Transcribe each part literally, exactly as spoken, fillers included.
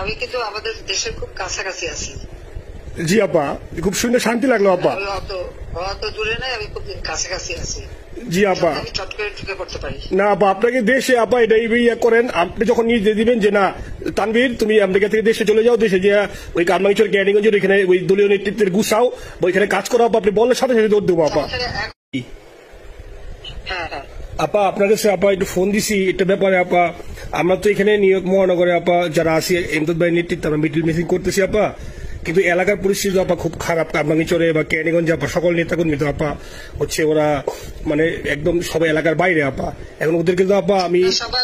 আমি কিন্তু আমাদের দেশের খুব কাছাকাছি আছি। জি আপা, খুব শুনে শান্তি লাগলো আপা। অত অত দূরে নাই, আমি খুব কাছাকাছি আছি। জি আপা, আমি চট করে ঢুকে পড়তে পারি না আপা, আপনাকে দেশে আপা এটা ইয়ে করেন, আপনি যখন নিয়ে দিবেন যে না তানভীর তুমি আমেরিকা থেকে দেশে চলে যাও, দেশে যে ওই কারমাঙ্গিচর ক্যানিগঞ্জের ওইখানে ওই দলীয় নেতৃত্বের গুছাও ওইখানে কাজ করো আপা, আপনি বললে সাথে সাথে দৌড় দেবো আপা। হ্যাঁ হ্যাঁ আপা আপনার কাছে আপা একটু ফোন দিছি একটা ব্যাপারে আপা। আমরা তো এখানে নিউ ইয়র্ক মহানগরে আপা যারা আছি এমদাদ ভাই নেতৃত্বে আমরা মিটিং মিটিং করতেছি আপা, কিন্তু এলাকার পরিস্থিতি আপা খুব খারাপ। কারমাঙ্গিচরে বা ক্যানিগঞ্জে আপা সকল নেতাকর্মী তো আপা হচ্ছে ওরা মানে একদম সবাই এলাকার বাইরে আপা। এখন ওদের কিন্তু আপা আমি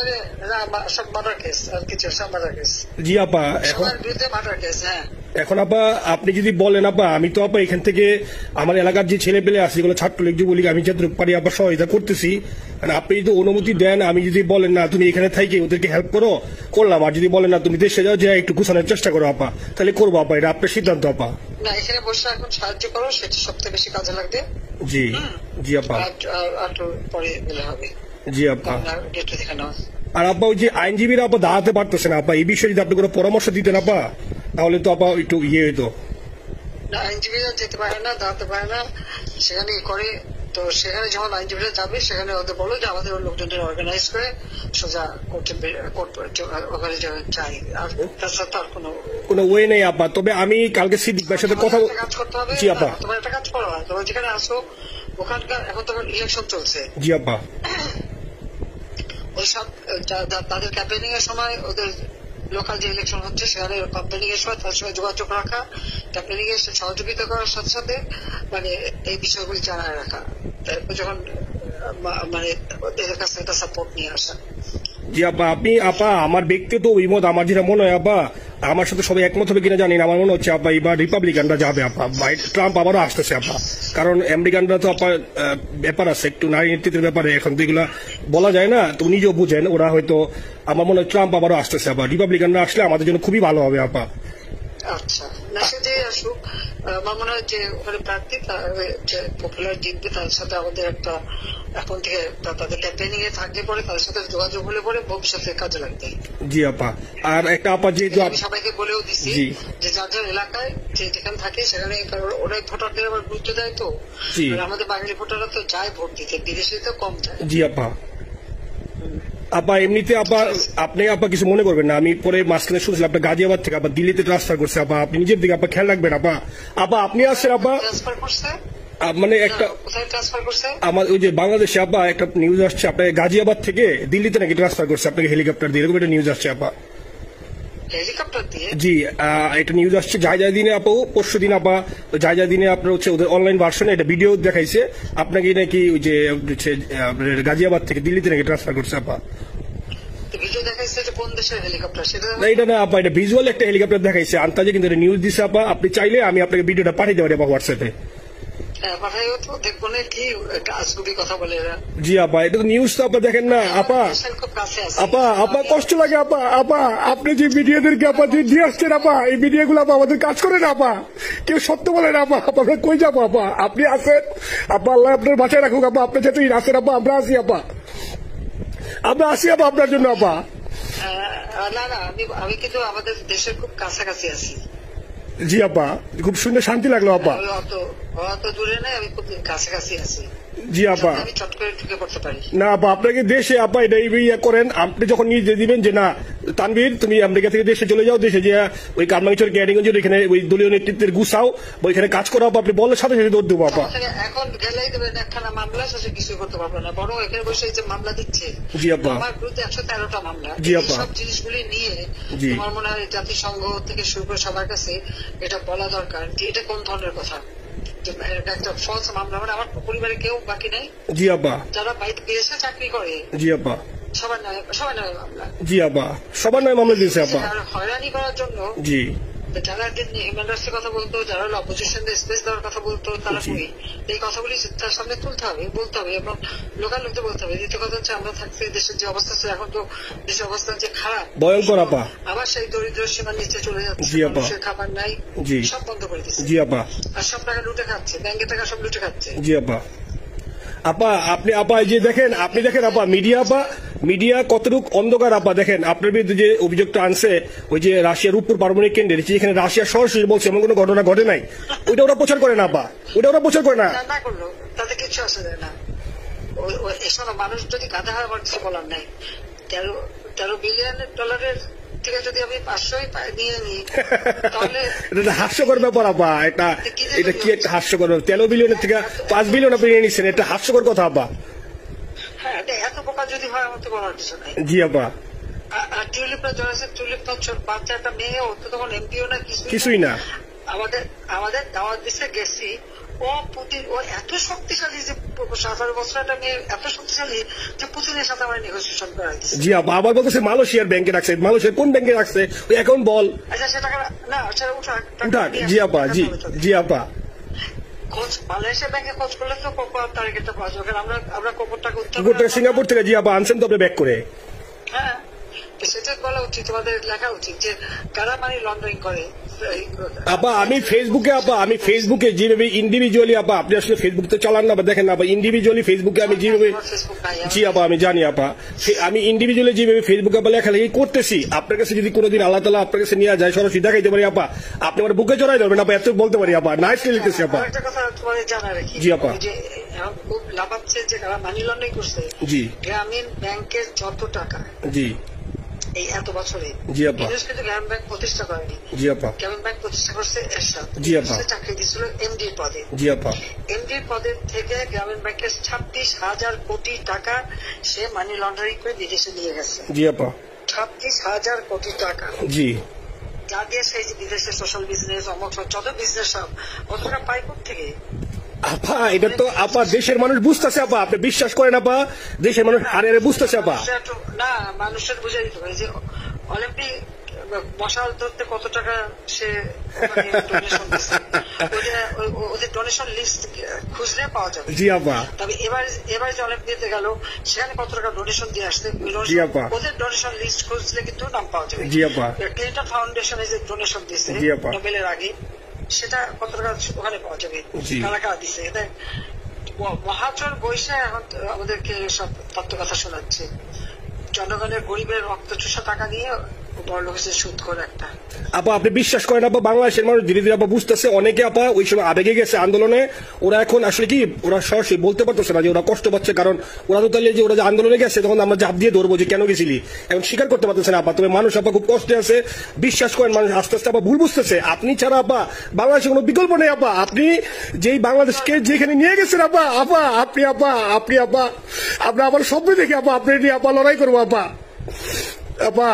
জি আপা এখন এখন আপা আপনি যদি বলেন আপা আমি তো আপা এখান থেকে আমার এলাকার যে ছেলে পেলে আছে যেগুলো ছাত্রলীগ যুবলীগ আমি যতটুকু পারি আপা সহায়তা করতেছি। মানে আপনি যদি অনুমতি দেন, আমি যদি বলেন না তুমি এখানে থাকি ওদেরকে হেল্প করো করলাম, আর যদি বলেন না তুমি দেশে যাও যে একটু গুছানোর চেষ্টা করো আপা, তাহলে করবো আপা, এটা আপনার সিদ্ধান্ত আপা। না এখানে বসে এখন সাহায্য করো, সেটা সবচেয়ে বেশি কাজে লাগবে। জি জি আপা, একটু পরে গেলে হবে। জি আপা। আর আপা ওই যে আইনজীবীরা আপা দাঁড়াতে পারতেছে না আপা, এই বিষয়ে যদি আপনি কোনো পরামর্শ দিতেন আপা তাহলে তো আপা একটু ইয়ে হইতো। না আইনজীবীরা যেতে পারে না, দাঁড়াতে পারে না, সেখানে করে তো সেখানে যখন আইনজীবীরা যাবে সেখানে ওদের বলো যে আমাদের লোকজনদের অর্গানাইজ করে সোজা কোর্টে ওখানে চাই, আর তাছাড়া তার কোনো কোনো ওয়ে নেই আপা। তবে আমি কালকে সিদ্দিক ভাইয়ের সাথে কথা কাজ করতে হবে। জি আপা, তোমার একটা কাজ করো, তোমার যেখানে আসো ওখানকার এখন তোমার ইলেকশন চলছে। জি আপা, ওই সব তাদের ক্যাম্পেনিং এর সময় ওদের লোকাল যে ইলেকশন হচ্ছে সেখানে ক্যাম্পেনিং এর সময় তার সঙ্গে যোগাযোগ রাখা, ক্যাম্পেনিং এর সহযোগিতা করার সাথে সাথে মানে এই বিষয়গুলি জানায় রাখা, তারপর যখন মানে ওদের কাছে একটা সাপোর্ট নিয়ে আসা। জি আপা, আপনি আপা আমার ব্যক্তিগত অভিমত আমার যেটা মনে হয় আপা, আমার সাথে সবাই একমত হবে কিনা জানি না, আমার মনে হচ্ছে আপা এবার রিপাবলিকানরা যাবে আপা, ট্রাম্প আবারও আসতেছে আপা। কারণ আমেরিকানরা তো আপা ব্যাপার আছে একটু নারী নেতৃত্বের ব্যাপারে, এখন তো এগুলা বলা যায় না, তো নিজেও বুঝেন ওরা হয়তো, আমার মনে হয় ট্রাম্প আবারও আসতেছে আপা, রিপাবলিকানরা আসলে আমাদের জন্য খুবই ভালো হবে আপা। আচ্ছা না সে যে আসুক, আমার মনে হয় যে ওখানে প্রার্থী পপুলার জিতবে, তার সাথে আমাদের একটা এখন থেকে তাদের ক্যাম্পেনিং এ থাকলে পরে তাদের সাথে যোগাযোগ হলে পরে ভবিষ্যতে কাজে লাগবে। জি আপা, আর একটা আপা যেহেতু আমি সবাইকে বলেও দিচ্ছি যে যার যার এলাকায় যে যেখানে থাকে সেখানে, কারণ ওরা ভোটারদের আবার গুরুত্ব দেয়, তো আমাদের বাঙালি ভোটাররা তো যায় ভোট দিতে, বিদেশে তো কম যায়। জি আপা। আপা এমনিতে আপা আপনি আপা কিছু মনে করবেন না, আমি পরে মাঝখানে শুনছিলাম আপনার গাজিয়াবাদ থেকে আপা দিল্লিতে ট্রান্সফার করছে আপা, আপনি নিজের দিকে আপা খেয়াল রাখবেন আপা। আপা আপনি আসছেন আপা মানে একটা আমার ওই যে বাংলাদেশে আপা একটা নিউজ আসছে আপনার গাজিয়াবাদ থেকে দিল্লিতে নাকি ট্রান্সফার করছে আপনাকে হেলিকপ্টার দিয়ে, এরকম একটা নিউজ আসছে আপা। জি একটা নিউজ আসছে জায়জা দিনে আপা, পরশু দিন আপা জায়জা দিনে আপনার হচ্ছে ওদের অনলাইন ভার্সনে একটা ভিডিও দেখাইছে আপনাকে নাকি ওই যে গাজিয়াবাদ থেকে দিল্লিতে নাকি ট্রান্সফার করছে আপা। এটা না আপা, এটা ভিজুয়াল একটা হেলিকপ্টার দেখাইছে আন্তাজে, কিন্তু এটা নিউজ দিছে আপা। আপনি চাইলে আমি আপনাকে ভিডিওটা পাঠিয়ে দেবো আপা হোয়াটসঅ্যাপে। জি আপা এটা তো নিউজ তো আপা দেখেন না আপা। আপা আপা কষ্ট লাগে আপা, আপা আপনি যে ভিডিওদেরকে আপা যে দিয়ে আসছেন আপা, এই ভিডিও গুলো আপা আমাদের কাজ করে না আপা, কেউ সত্য বলে না আপা, আমরা কই যাবো আপা, আপনি আসেন আপা, আল্লাহ আপনার বাঁচায় রাখুক আপা, আপনি যেহেতু আসেন আপা, আমরা আসি আপা, আমরা আসি আপা আপনার জন্য আপা। না না আমি আমি কিন্তু আমাদের দেশের খুব কাছাকাছি আছি। জি আপা, খুব শুনে শান্তি লাগলো আপা। অত দূরে নাই, আমি খুব কাছাকাছি আছি। জি আপা, আমি চট করে ঢুকে পড়তে পারি না আপা, আপনাকে দেশে আপা এটা ইয়ে করেন, আপনি যখন নিয়ে দিবেন যে না তানভীর তুমি আমেরিকা থেকে দেশে চলে যাও, দেশে যে ওই কারমাঙ্গিচর ক্যানিগঞ্জের ওইখানে ওই দলীয় নেতৃত্বের গুছাও ওইখানে কাজ করো আপা, আপনি বললে সাথে সাথে দৌড় দেবো আপা। এখন গেলেই দেবেন একখানা মামলা, শেষে কিছু করতে পারবে না, বরং এখানে বসে যে মামলা দিচ্ছে জি আপা, আমার বিরুদ্ধে একশো তেরোটা মামলা। জি আপা, সব জিনিসগুলি নিয়ে আমার মনে হয় জাতিসংঘ থেকে শুরু করে সবার কাছে এটা বলা দরকার যে এটা কোন ধরনের কথা, একটা ফলস মামলা, মানে আমার পরিবারে কেউ বাকি নেই। জি আপা, যারা বাইরে বিদেশে চাকরি করে জি আপা সবার নামে সবার নামে মামলা। জি আপা সবার নামে মামলা দিয়েছে আপা। হয়রানি করার জন্য জি যারা হিউম্যান রাইটসের কথা বলতো, যারা অপোজিশন স্পেস দেওয়ার কথা বলতো, তারা কই এই কথাগুলি তার সামনে তুলতে হবে, বলতে হবে এবং লোকাল লোকদের বলতে হবে। দ্বিতীয় কথা হচ্ছে আমরা থাকতে দেশের যে অবস্থা আছে, এখন তো দেশের অবস্থা যে খারাপ ভয়ঙ্কর আপা, আবার সেই দরিদ্র সীমার নিচে চলে যাচ্ছে, মানুষের খাবার নাই, সব বন্ধ করে দিচ্ছে। জি আপা, আর সব টাকা লুটে খাচ্ছে, ব্যাংকের টাকা সব লুটে খাচ্ছে। জি আপা। আপা আপনি আপা যে দেখেন, আপনি দেখেন আপা মিডিয়া আপা মিডিয়া কতটুক অন্ধকার আপা দেখেন, আপনার বিরুদ্ধে যে অভিযোগটা আনছে ওই যে রাশিয়ার রূপপুর পারমাণবিক কেন্দ্রে, যেখানে রাশিয়া সরাসরি বলছে এমন কোনো ঘটনা ঘটে নাই, ওইটা ওরা প্রচার করে না আপা, ওইটা ওরা প্রচার করে না। না করলো তাতে কিছু আসে না। এসব মানুষ যদি গাধা হয় আমার কিছু বলার নাই। তেরো তেরো বিলিয়ন ডলারের থেকে যদি আমি পাঁচশোই নিয়ে নিই তাহলে এটা হাস্যকর ব্যাপার আপা। এটা এটা কি একটা হাস্যকর, তেরো বিলিয়নের থেকে পাঁচ বিলিয়ন আপনি নিয়ে নিচ্ছেন, এটা হাস্যকর কথা আপা। হ্যাঁ, এত বোকা যদি হয় আমার তো বলার কিছু নাই। জি আপা। আর টিউলিপটা জড়াচ্ছে, টিউলিপটা বাচ্চা একটা মেয়ে, ও তো তখন এমপিও না, কিছুই না। আমাদের আমাদের দাওয়াত দিচ্ছে, গেছি। ও পুতিন, ও এত শক্তিশালী যে আঠারো বছর একটা মেয়ে এত শক্তিশালী যে পুতিনের সাথে আমার নেগোসিয়েশন করা হয়েছে। জি আপা, আবার বলতেছে মালয়েশিয়ার ব্যাংকে রাখছে, মালয়েশিয়ার কোন ব্যাংকে রাখছে ওই অ্যাকাউন্ট বল। আচ্ছা সে টাকা না, সেটা উঠাক উঠাক। জি আপা, জি জি আপা। খোঁজ মালয়েশিয়া ব্যাংকে খোঁজ করলে তো কোপা টার্গেটটা পাওয়া যাবে, কারণ আমরা আমরা কোপরটাকে উত্তর সিঙ্গাপুর থেকে। জি আপা, আনছেন তো আপনি ব্যাক করে। হ্যাঁ, সেটা বলা উচিত, তোমাদের লেখা উচিত যে কারা মানি লন্ডারিং করে। আপা আমি ফেসবুকে আপা আমি ফেসবুকে যেভাবে ইন্ডিভিজুয়ালি আপা, আপনি আসলে ফেসবুক তো চালান না, দেখেন না আপা, ইন্ডিভিজুয়ালি ফেসবুকে আমি যেভাবে, জি আপা আমি জানি আপা, আমি ইন্ডিভিজুয়ালি যেভাবে ফেসবুকে আপা লেখালেখি করতেছি, আপনার কাছে যদি কোনোদিন আল্লাহ তাআলা আপনার কাছে নিয়ে যায়, সরাসরি দেখাইতে পারি আপা, আপনি আমার বুকে জড়াই ধরবেন আপা, এত বলতে পারি আপা। নাইসলি লিখতেছি আপা। একটা কথা তোমার জানা রাখি, জি আপা, খুব লাভাচ্ছে যে যারা মানি লন্ডারিং করছে। জি, গ্রামীণ ব্যাংকের যত টাকা, জি এই এত বছরে, জি আপা, কিন্তু গ্রামীণ ব্যাংক প্রতিষ্ঠা করেনি। জি আপা, গ্রামীণ ব্যাংক প্রতিষ্ঠা করছে এরশাদ। জি আপা, চাকরি দিচ্ছিল এমডির পদে। জি আপা, এমডির পদের থেকে গ্রামীণ ব্যাংকের ছাব্বিশ হাজার কোটি টাকা সে মানি লন্ডারিং করে বিদেশে নিয়ে গেছে। জি আপা, ছাব্বিশ হাজার কোটি টাকা। জি, যা দিয়ে সেই যে বিদেশে সোশ্যাল বিজনেস, অমক যত বিজনেস সব অত টাকা পাই থেকে। আপা এটা তো আপা দেশের মানুষ বুঝতেছে আপা, আপনি বিশ্বাস করেন আপা, দেশের মানুষ আরে আরে বুঝতেছে আপা। না, মানুষের বুঝে দিতে পারে যে অলিম্পিক মশাল ধরতে কত টাকা সে ডোনেশন দিচ্ছে, ওদের ডোনেশন লিস্ট খুঁজলে পাওয়া যাবে। জি আপা। তবে এবার এবার যে অলিম্পিকে গেল সেখানে কত টাকা ডোনেশন দিয়ে আসছে, ওদের ডোনেশন লিস্ট খুঁজলে কিন্তু নাম পাওয়া যাবে। জি আপা। ক্লিন্টন ফাউন্ডেশনে যে ডোনেশন দিচ্ছে নোবেলের আগে, সেটা কত টাকা ওখানে পাওয়া যাবে, কারা কারা দিচ্ছে। এটা মহাচর বৈশা এখন আমাদেরকে সব তত্ত্ব কথা শোনাচ্ছে। জনগণের গরিবের রক্ত চুষা টাকা নিয়ে বড় লোক সুদ করে একটা। আপা আপনি বিশ্বাস করেন আপা, বাংলাদেশের মানুষ ধীরে ধীরে আপা বুঝতেছে, অনেকে আপা ওই সময় আবেগে গেছে আন্দোলনে, ওরা এখন আসলে কি ওরা সরাসরি বলতে পারতেছে না যে ওরা কষ্ট পাচ্ছে, কারণ ওরা তো তাহলে যে ওরা যে আন্দোলনে গেছে তখন আমরা জাপ দিয়ে ধরবো যে কেন গেছিলি, এখন স্বীকার করতে পারতেছে না আপা। তবে মানুষ আপা খুব কষ্টে আছে, বিশ্বাস করেন মানুষ আস্তে আস্তে আপা ভুল বুঝতেছে। আপনি ছাড়া আপা বাংলাদেশের কোনো বিকল্প নেই আপা, আপনি যেই বাংলাদেশকে যেখানে নিয়ে গেছেন আপা, আপা আপনি আপা আপনি আপা আমরা আমার স্বপ্ন দেখি আপা আপনি নিয়ে আপা লড়াই করবো আপা। আপা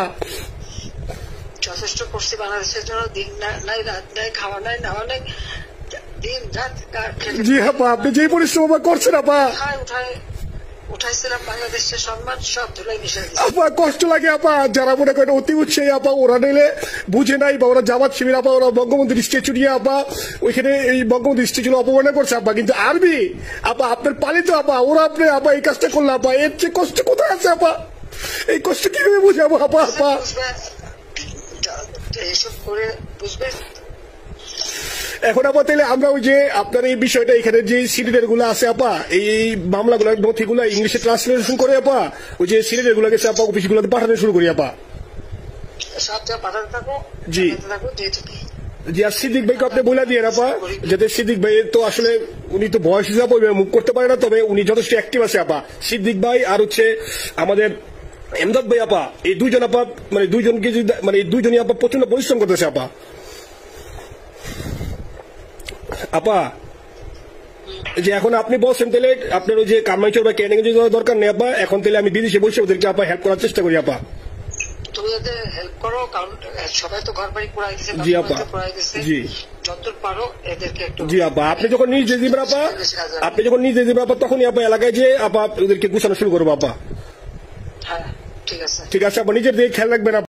যথেষ্ট করছি বাংলাদেশের জন্য, দিন নাই রাত নাই, খাওয়া নাই নাওয়া নাই, দিন রাত। জি আপা আপনি যে পরিশ্রম করছেন আপা, উঠায় উঠাইছিলাম বাংলাদেশের সম্মান সব ধুলাই মিশাই আপা। কষ্ট লাগে আপা, যারা মনে করেন অতি উৎসাহী আপা, ওরা নিলে বুঝে নাই বা ওরা জামাত শিবির আপা, ওরা বঙ্গবন্ধুর স্ট্যাচু নিয়ে আপা ওইখানে এই বঙ্গবন্ধুর স্ট্যাচু অপমাননা করছে আপা, কিন্তু আর্মি আপা আপনার পালিত আপা, ওরা আপনি আপা এই কাজটা করলে আপা, এর চেয়ে কষ্ট কোথায় আছে আপা? এই কষ্ট কিভাবে বুঝাবো আপা? আপা এইসব করে বুঝবে। এখন আপা তাহলে আমরা ওই যে আপনার এই বিষয়টা এখানে যে সিরিজের গুলো আছে আপা, এই মামলাগুলো নথিগুলো ইংলিশে ট্রান্সলেশন করে আপা ওই যে সিরিজের গুলো গেছে আপা অফিস গুলোতে পাঠানো শুরু করি আপা। পাঠাতে থাকো। জি জি। আর সিদ্দিক ভাইকে আপনি বলে দিয়ে আপা, যাতে সিদ্দিক ভাই তো আসলে উনি তো বয়স হিসাবে মুভ করতে পারে না, তবে উনি যথেষ্ট অ্যাক্টিভ আছে আপা। সিদ্দিক ভাই আর হচ্ছে আমাদের এমদাদ ভাই আপা, এই দুইজন আপা মানে দুইজনকে মানে এই দুইজনই আপা প্রচন্ড পরিশ্রম করতেছে আপা। আপা যে এখন আপনি বলছেন তাহলে আপনার ওই যে কামাইচর বা ক্যানিং দরকার নেই আপা, এখন তাহলে আমি বিদেশে বসে ওদেরকে আপা হেল্প করার চেষ্টা করি আপা। তুমি ওদের হেল্প করো, কারণ সবাই তো ঘর বাড়ি পুরাই দিচ্ছে। জি আপা, জি যতদূর পারো এদেরকে একটু। জি আপা আপনি যখন নিজে দিবেন আপা, আপনি যখন নিজে দিবেন আপা, তখনই আপা এলাকায় যে আপা ওদেরকে গুছানো শুরু করবো আপা। হ্যাঁ ঠিক আছে, ঠিক আছে আপা, নিজের দিকে খেয়াল রাখবেন।